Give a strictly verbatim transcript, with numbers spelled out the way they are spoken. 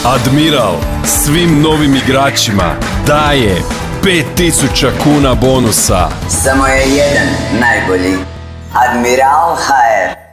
Admiral svim novim igračima daje pet tisuća kuna bonusa. Samo je jedan najbolji. Admiral ha er.